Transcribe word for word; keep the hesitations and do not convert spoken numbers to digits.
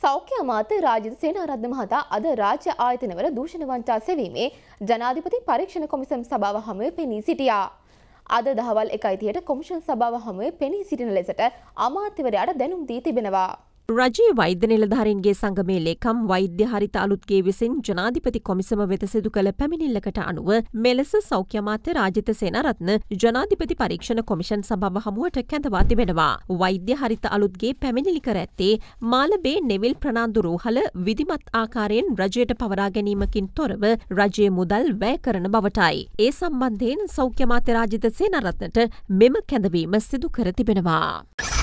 සෞඛ්‍ය අමාත්‍ය රාජිත සේනාරත්න මහතා අද රාජ්‍ය ආයතනවල දූෂණ වංචා සෙවීමේ ජනාධිපති පරීක්ෂණ කොමිසම් සභාව හමුවේ පෙනී සිටියා. අද දහවල් එකයි තිහට කොමිෂන් සභාව හමුවේ පෙනී සිටින ලෙසට අමාත්‍යවරයාට දැනුම් දී තිබෙනවා. රජයේ වෛද්‍ය නිලධාරීන්ගේ සංගමේ ලේකම් වෛද්‍ය හරිත අලුත්ගේ විසින් ජනාධිපති කොමිසම වෙත සිදු කළ පැමිණිල්ලකට අනුව මෙලෙස සෞඛ්‍ය අමාත්‍ය රාජිත සේනාරත්න ජනාධිපති පරීක්ෂණ කොමිෂන් සභාව හමුවට කැඳවා තිබෙනවා. වෛද්‍ය හරිත අලුත්ගේ පැමිණිලි කර ඇත්තේ මාලබේ නෙවිල් ප්‍රනාන්දු රෝහල විධිමත් ආකාරයෙන් රජයට පවරා ගැනීමකින් තොරව රජයේ මුදල් වැය කරන බවටයි. ඒ සම්බන්ධයෙන් සෞඛ්‍ය අමාත්‍ය රාජිත සේනාරත්නට මෙම කැඳවීම සිදු කර තිබෙනවා.